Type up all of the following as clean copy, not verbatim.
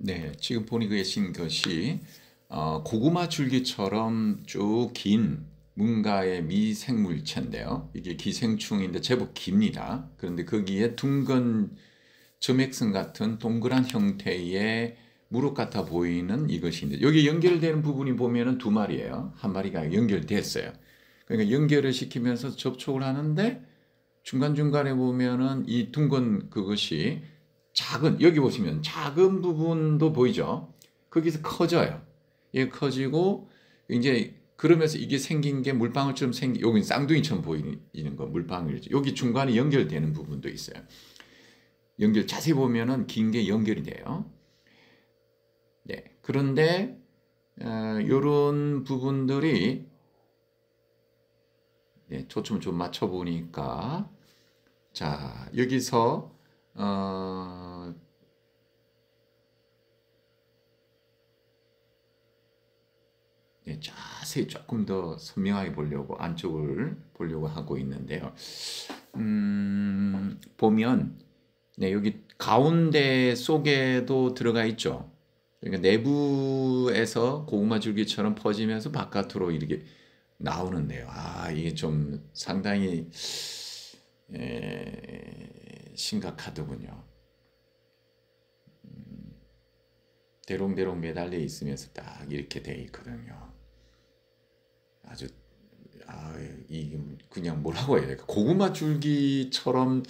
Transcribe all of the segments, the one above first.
네, 지금 보니 계신 것이 고구마 줄기처럼 쭉 긴 뭔가의 미생물체인데요. 이게 기생충인데 제법 깁니다. 그런데 거기에 둥근 점액선 같은 동그란 형태의 무릎 같아 보이는 이것인데 여기 연결되는 부분이 보면은 두 마리예요. 한 마리가 연결됐어요. 그러니까 연결을 시키면서 접촉을 하는데 중간중간에 보면은 이 둥근 그것이 작은, 여기 보시면 작은 부분도 보이죠? 거기서 커져요. 이게 커지고, 이제 그러면서 이게 생긴 게 물방울처럼 여기 쌍둥이처럼 보이는 거, 물방울이죠. 여기 중간에 연결되는 부분도 있어요. 자세히 보면은 긴 게 연결이 돼요. 네. 그런데, 요런 부분들이, 네, 초점을 좀 맞춰보니까, 자, 여기서, 네, 자세히 조금 더 선명하게 보려고 안쪽을 보려고 하고 있는데요. 보면 네, 여기 가운데 속에도 들어가 있죠. 그러니까 내부에서 고구마 줄기처럼 퍼지면서 바깥으로 이렇게 나오는데요. 아, 이게 좀 상당히 심각하더군요. 대롱대롱 매달려 있으면서 딱 이렇게 돼 있거든요. 아주 이 그냥 뭐라고 해야 될까? 고구마 줄기처럼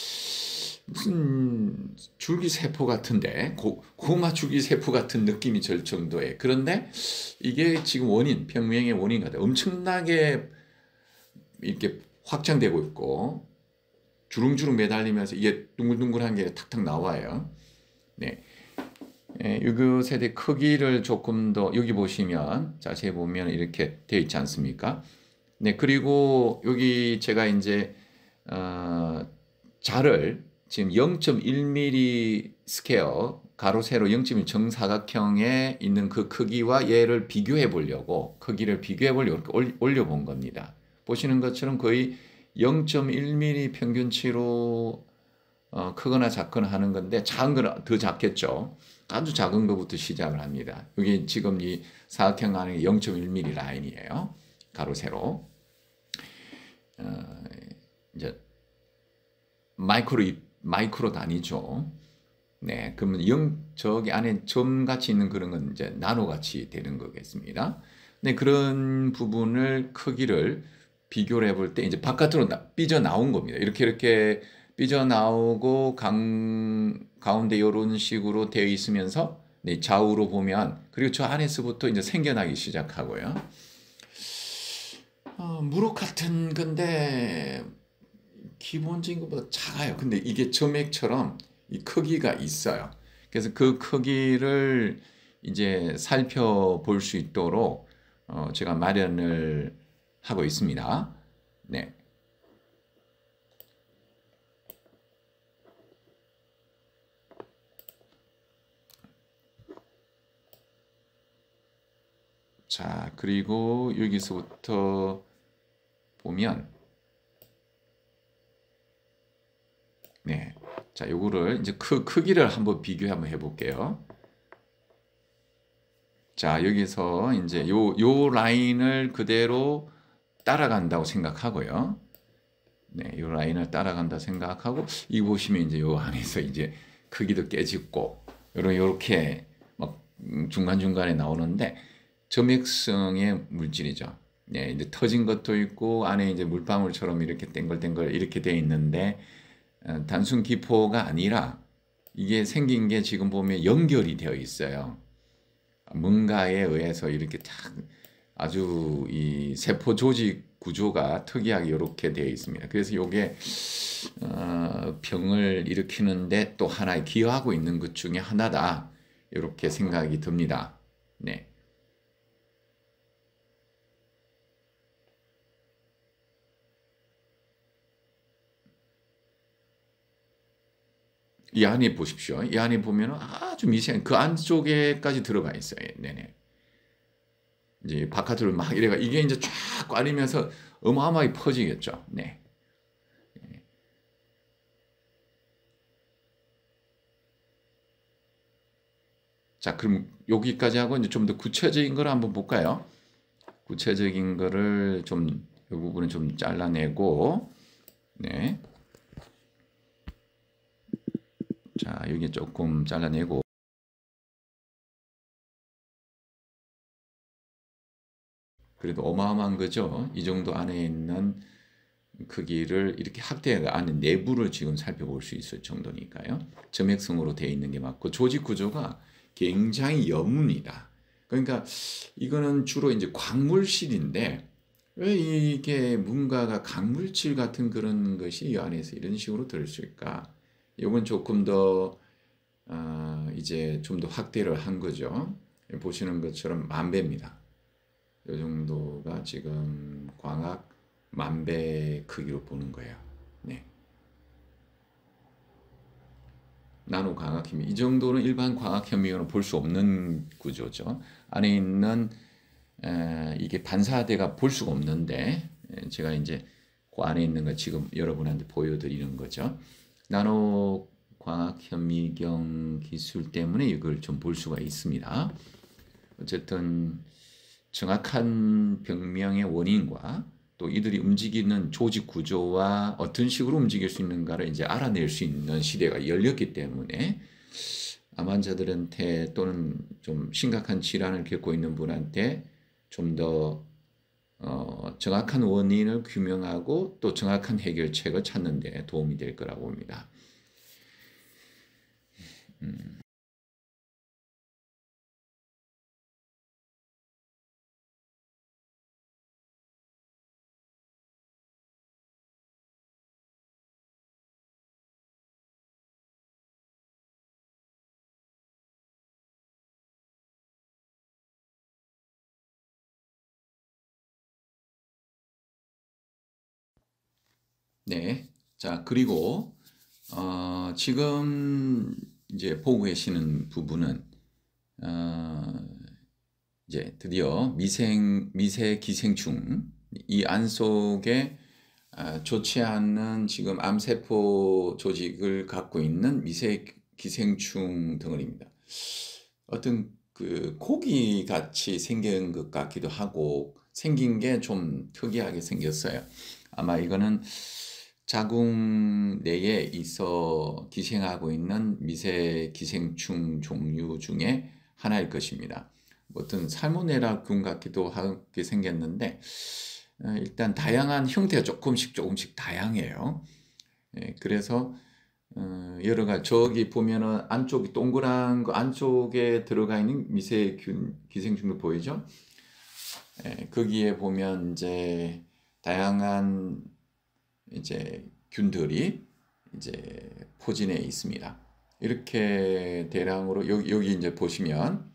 무슨 줄기 세포 같은데 고구마 줄기 세포 같은 느낌이 들 정도에 그런데 이게 지금 병명의 원인 같아요. 엄청나게 이렇게 확장되고 있고 주릉주릉 매달리면서 이게 둥글둥글한 게 탁탁 나와요. 네. 이것에 대해 크기를 조금 더 여기 보시면 자세히 보면 이렇게 되어 있지 않습니까? 네, 그리고 여기 제가 이제 자를 지금 0.1mm 스퀘어 가로 세로 0.1 정사각형에 있는 그 크기와 얘를 비교해 보려고 크기를 비교해 보려고 이렇게 올려 본 겁니다. 보시는 것처럼 거의 0.1mm 평균치로 크거나 작거나 하는 건데 작은 건 더 작겠죠. 아주 작은 것부터 시작을 합니다. 여기 지금 이 사각형 안에 0.1mm 라인이에요. 가로 세로. 이제 마이크로 단위죠. 네, 그러면 저기 안에 점 같이 있는 그런 건 이제 나노 같이 되는 거겠습니다. 네, 그런 부분을 크기를 비교를 해볼 때 이제 바깥으로 삐져 나온 겁니다. 이렇게 삐져 나오고 가운데 이런 식으로 되어 있으면서 네, 좌우로 보면 그리고 저 안에서부터 이제 생겨나기 시작하고요. 무릎 같은 건데 기본적인 것보다 작아요. 근데 이게 점액처럼 이 크기가 있어요. 그래서 그 크기를 이제 살펴볼 수 있도록 제가 마련을 하고 있습니다. 네. 자, 그리고 여기서부터 보면 네. 자, 요거를 이제 크기를 한번 비교 한번 해볼게요. 자, 여기서 이제 요 라인을 그대로 따라간다고 생각하고요. 네, 요 라인을 따라간다 생각하고 이 보시면 이제 요 안에서 이제 크기도 깨지고 요렇게 막 중간중간에 나오는데 점액성의 물질이죠. 네, 이제 터진 것도 있고 안에 이제 물방울처럼 이렇게 땡글땡글 이렇게 돼 있는데 단순 기포가 아니라 이게 생긴 게 지금 보면 연결이 되어 있어요. 뭔가에 의해서 이렇게 딱 아주 이 세포 조직 구조가 특이하게 이렇게 되어 있습니다. 그래서 이게 병을 일으키는데 또 하나의 기여하고 있는 것 중에 하나다. 이렇게 생각이 듭니다. 네. 이 안에 보십시오. 이 안에 보면 아주 미세한 그 안쪽에까지 들어가 있어요. 네네. 이제 바깥으로 막 이래가 이게 이제 쫙 꽈리면서 어마어마하게 퍼지겠죠. 네. 자, 그럼 여기까지 하고 이제 좀 더 구체적인 걸 한번 볼까요? 구체적인 거를 좀, 이 부분은 좀 잘라내고, 네. 자, 여기 조금 잘라내고, 그래도 어마어마한 거죠. 이 정도 안에 있는 크기를 이렇게 확대 안에 내부를 지금 살펴볼 수 있을 정도니까요. 점액성으로 되어 있는 게 맞고 조직 구조가 굉장히 여뭅니다. 그러니까 이거는 주로 이제 광물실인데 왜 이게 뭔가가 강물질 같은 그런 것이 이 안에서 이런 식으로 들어있을까? 이건 조금 더 이제 좀 더 확대를 한 거죠. 보시는 것처럼 만배입니다. 이 정도가 지금 광학 만배 크기로 보는 거예요. 네. 나노 광학 현미 이 정도는 일반 광학 현미경으로 볼 수 없는 구조죠. 안에 있는 이게 반사대가 볼 수가 없는데 제가 이제 그 안에 있는 거 지금 여러분한테 보여드리는 거죠. 나노 광학 현미경 기술 때문에 이걸 좀 볼 수가 있습니다. 어쨌든 정확한 병명의 원인과 또 이들이 움직이는 조직 구조와 어떤 식으로 움직일 수 있는가를 이제 알아낼 수 있는 시대가 열렸기 때문에 암 환자들한테 또는 좀 심각한 질환을 겪고 있는 분한테 좀 더 정확한 원인을 규명하고 또 정확한 해결책을 찾는 데 도움이 될 거라고 봅니다. 네. 자, 그리고 지금 이제 보고 계시는 부분은 이제 드디어 미세 기생충 이 안 속에 좋지 않은 지금 암세포 조직을 갖고 있는 미세 기생충 덩어리입니다. 어떤 그 고기 같이 생긴 것 같기도 하고 생긴 게 좀 특이하게 생겼어요. 아마 이거는 자궁 내에 있어 기생하고 있는 미세 기생충 종류 중에 하나일 것입니다. 어떤 살모넬라균 같기도 하게 생겼는데 일단 다양한 형태가 조금씩 다양해요. 그래서 여러 가지 저기 보면은 안쪽이 동그란 거 안쪽에 들어가 있는 미세균 기생충도 보이죠? 거기에 보면 이제 다양한 이제 균들이 이제 포진해 있습니다. 이렇게 대량으로 여기 이제 보시면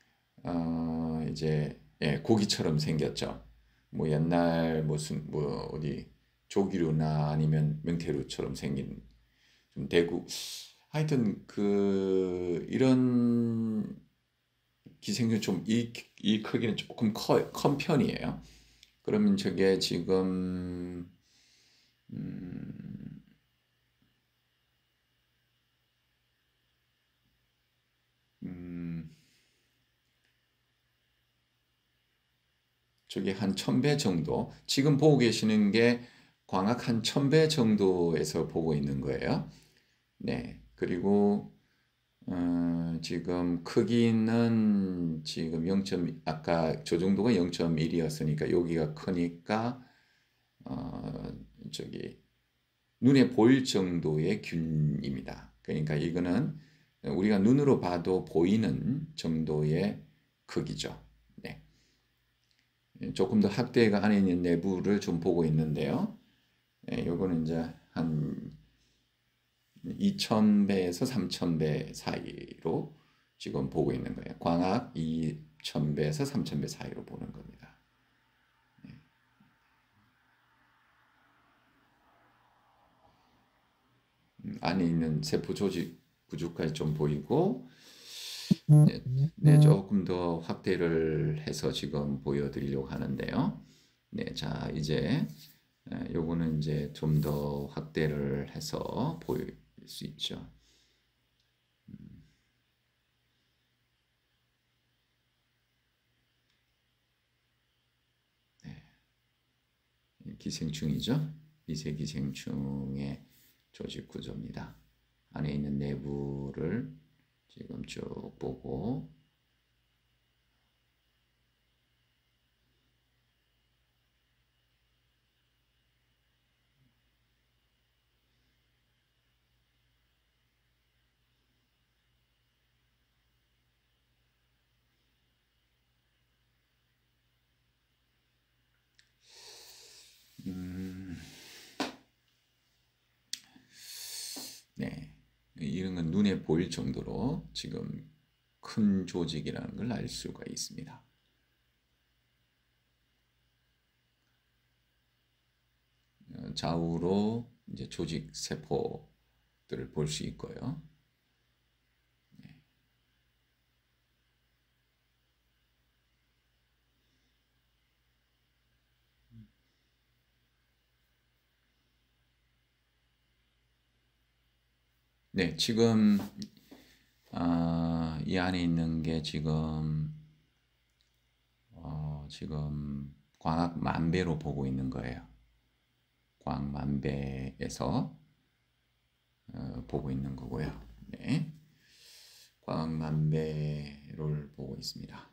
이제 고기처럼 생겼죠. 뭐 옛날 무슨 뭐 어디 조기류나 아니면 명태류처럼 생긴 좀 대구 하여튼 그 이런 기생충 좀 이 크기는 조금 큰 편이에요. 그러면 저게 지금 음, 음, 저게 한 1000배 정도. 지금 보고 계시는 게 광학 한 1000배 정도에서 보고 있는 거예요. 네. 그리고 지금 크기는 지금 0. 아까 저 정도가 0.1이었으니까 여기가 크니까 어, 저기 눈에 보일 정도의 균입니다. 그러니까 이거는 우리가 눈으로 봐도 보이는 정도의 크기죠. 네. 조금 더 확대가 안에 있는 내부를 좀 보고 있는데요. 요거는 이제 한 2000배에서 3000배 사이로 지금 보고 있는 거예요. 광학 2000배에서 3000배 사이로 보는 겁니다. 안에 있는 세포 조직 구조까지 좀 보이고 네, 네, 조금 더 확대를 해서 지금 보여드리려고 하는데요. 네, 자 이제 요거는 이제 좀 더 확대를 해서 보일 수 있죠. 기생충이죠. 미세 기생충의 조직 구조입니다. 안에 있는 내부를 지금 쭉 보고 네, 이런 건 눈에 보일 정도로 지금 큰 조직이라는 걸 알 수가 있습니다. 좌우로 이제 조직 세포들을 볼 수 있고요. 네, 지금 이 안에 있는 게 지금 지금 광학 만배로 보고 있는 거예요. 광 만배에서 보고 있는 거고요. 네, 광 만배를 보고 있습니다.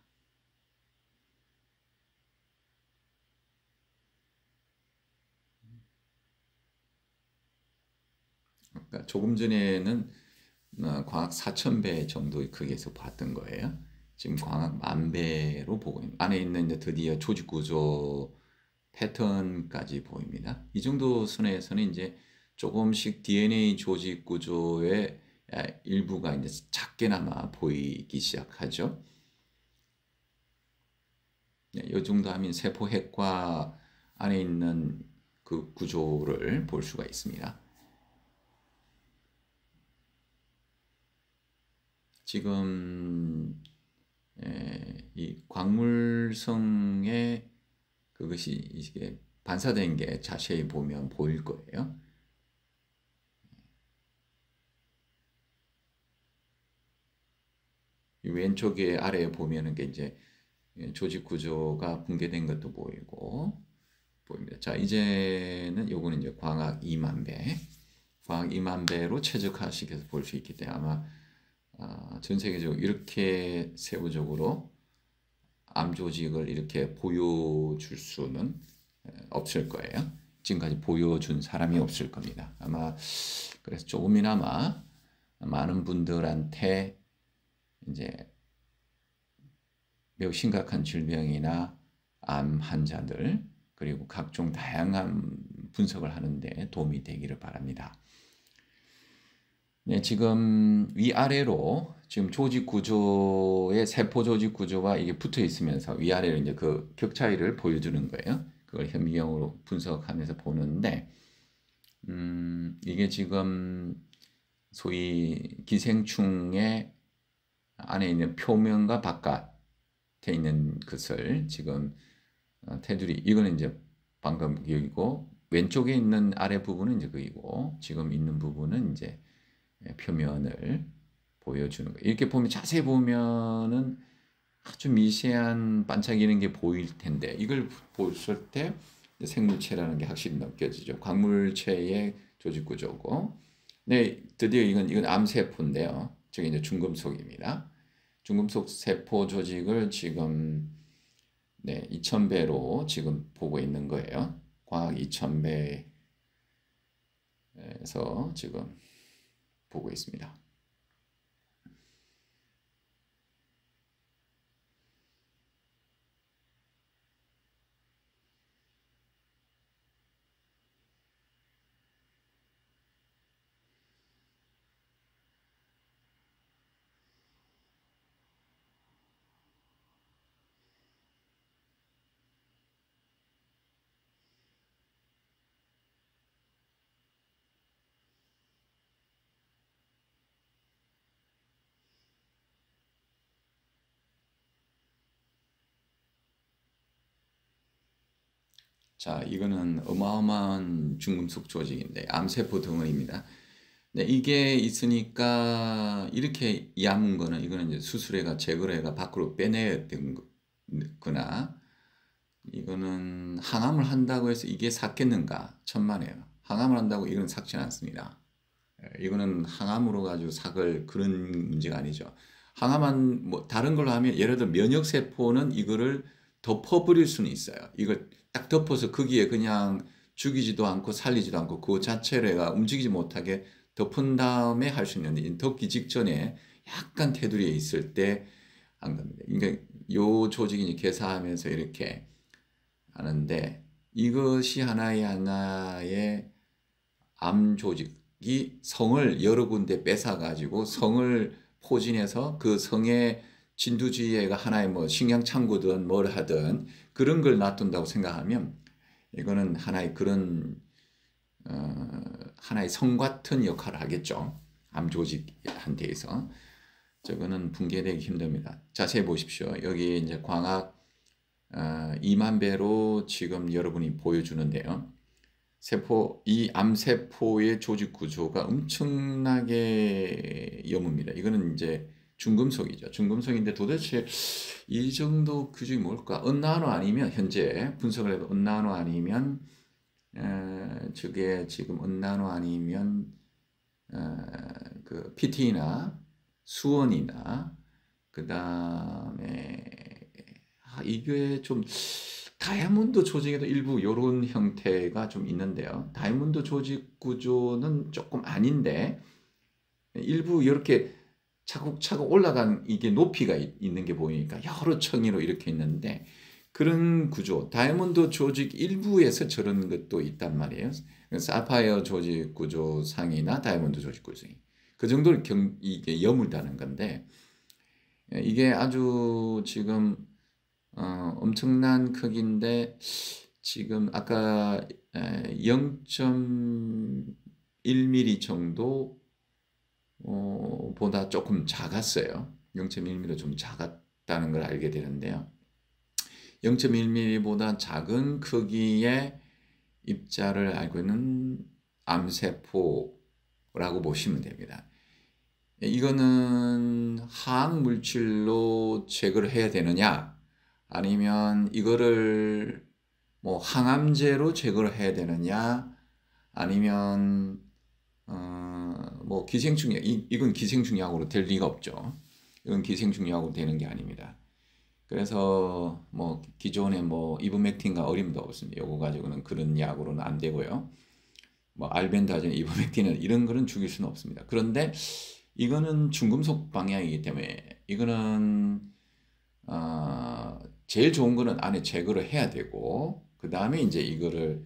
그러니까 조금 전에는 광학 4,000배 정도의 크기에서 봤던 거예요. 지금 광학 10,000배로 보고 있는, 안에 있는 이제 드디어 조직 구조 패턴까지 보입니다. 이 정도 선에서는 이제 조금씩 DNA 조직 구조의 일부가 이제 작게나마 보이기 시작하죠. 이 정도 하면 세포핵과 안에 있는 그 구조를 볼 수가 있습니다. 지금 이 광물성의 그것이 이게 반사된 게 자세히 보면 보일 거예요. 이 왼쪽에 아래에 보면은 게 이제 조직 구조가 붕괴된 것도 보이고 보입니다. 자, 이제는 요거는 이제 광학 2만 배, 광학 2만 배로 최적화시켜서 볼 수 있기 때문에 아마 전 세계적으로 이렇게 세부적으로 암 조직을 이렇게 보여줄 수는 없을 거예요. 지금까지 보여준 사람이 없을 겁니다. 아마 그래서 조금이나마 많은 분들한테 이제 매우 심각한 질병이나 암 환자들 그리고 각종 다양한 분석을 하는데 도움이 되기를 바랍니다. 네, 지금 위아래로 지금 조직 구조의 세포 조직 구조가 이게 붙어 있으면서 위아래로 이제 그 격 차이를 보여주는 거예요. 그걸 현미경으로 분석하면서 보는데, 이게 지금 소위 기생충의 안에 있는 표면과 바깥에 있는 것을 지금 테두리, 이거는 이제 방금 여기고, 왼쪽에 있는 아래 부분은 이제 그이고, 지금 있는 부분은 이제 표면을 보여주는 거예요. 이렇게 보면 자세히 보면은 아주 미세한 반짝이는 게 보일 텐데 이걸 봤을 때 생물체라는 게 확실히 느껴지죠. 광물체의 조직 구조고, 네, 드디어 이건 암세포인데요. 저게 이제 중금속입니다. 중금속 세포 조직을 지금 2,000배로 지금 보고 있는 거예요. 광학 2,000배에서 지금 보고 있습니다. 자, 이거는 어마어마한 중금속 조직인데 암세포 덩어리입니다. 네, 이게 있으니까 이렇게 야문 거는 이거는 이제 수술해가 제거를 해가 밖으로 빼내야 되거나 이거는 항암을 한다고 해서 이게 삭겠는가? 천만에요. 항암을 한다고 이건 삭지는 않습니다. 이거는 항암으로 가지고 삭을 그런 문제가 아니죠. 항암한 뭐 다른 걸로 하면 예를 들어 면역 세포는 이거를 덮어버릴 수는 있어요. 이걸 딱 덮어서 거기에 그냥 죽이지도 않고 살리지도 않고 그 자체를 얘가 움직이지 못하게 덮은 다음에 할 수 있는데 덮기 직전에 약간 테두리에 있을 때 한 겁니다. 그러니까 요 조직이 이제 개사하면서 이렇게 하는데 이것이 하나의 암 조직이 성을 여러 군데 뺏어 가지고 성을 포진해서 그 성의 진두지휘가 하나의 뭐 식량 창고든 뭘 하든 그런 걸 놔둔다고 생각하면 이거는 하나의 그런 하나의 성 같은 역할을 하겠죠. 암 조직한테서 저거는 붕괴되기 힘듭니다. 자세히 보십시오. 여기 이제 광학 2만 배로 지금 여러분이 보여주는데요. 이 암세포의 조직 구조가 엄청나게 여뭅니다. 이거는 이제 중금속이죠. 중금속인데 도대체 이 정도 규정이 뭘까? 은나노 아니면 현재 분석을 해도 은나노 아니면 저게 지금 은나노 아니면 그 PT나 수원이나 그 다음에 이게 좀 다이아몬드 조직에도 일부 이런 형태가 좀 있는데요. 다이아몬드 조직 구조는 조금 아닌데 일부 이렇게 차곡차곡 올라간 이게 높이가 있는 게 보이니까 여러 층으로 이렇게 있는데 그런 구조, 다이아몬드 조직 일부에서 저런 것도 있단 말이에요. 사파이어 조직 구조 상이나 다이아몬드 조직 구조상 그 정도를 이게 여물다는 건데 이게 아주 지금 엄청난 크기인데 지금 아까 0.1mm 정도 보다 조금 작았어요. 0.1mm 좀 작았다는 걸 알게 되는데요. 0.1mm보다 작은 크기의 입자를 알고 있는 암세포라고 보시면 됩니다. 이거는 화학물질로 제거를 해야 되느냐 아니면 이거를 뭐 항암제로 제거를 해야 되느냐 아니면 뭐 기생충약 이건 기생충약으로 될 리가 없죠. 이건 기생충약으로 되는 게 아닙니다. 그래서 뭐 기존에 뭐 이브맥틴과 어림도 없습니다. 요거 가지고는 그런 약으로는 안 되고요. 뭐 알벤다존, 이브맥틴은 이런 거는 죽일 수는 없습니다. 그런데 이거는 중금속 방향이기 때문에 이거는 제일 좋은 거는 안에 제거를 해야 되고 그 다음에 이제 이거를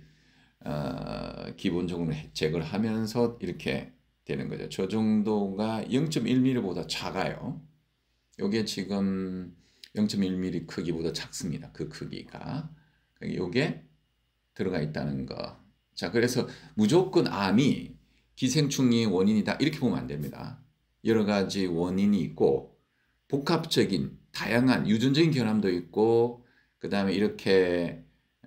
기본적으로 제거를 하면서 이렇게 되는 거죠. 저 정도가 0.1mm보다 작아요. 요게 지금 0.1mm 크기보다 작습니다. 그 크기가. 요게 들어가 있다는 거. 자, 그래서 무조건 암이 기생충이 원인이다. 이렇게 보면 안 됩니다. 여러 가지 원인이 있고 복합적인 다양한 유전적인 결함도 있고 그 다음에 이렇게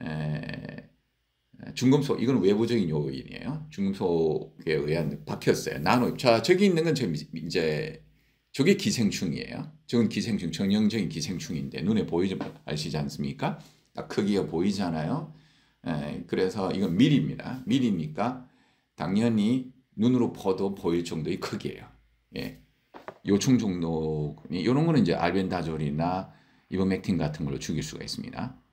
중금속 이건 외부적인 요인이에요. 중금속에 의한 박혔어요. 나노. 자, 저기 있는 건 이제 저게 기생충이에요. 저건 기생충, 전형적인 기생충인데 눈에 보이지 아시지 않습니까? 딱 크기가 보이잖아요. 그래서 이건 밀입니다. 밀이니까 당연히 눈으로 봐도 보일 정도의 크기예요. 예. 요충 정도 이런 거는 이제 알벤다졸이나 이버맥틴 같은 걸로 죽일 수가 있습니다.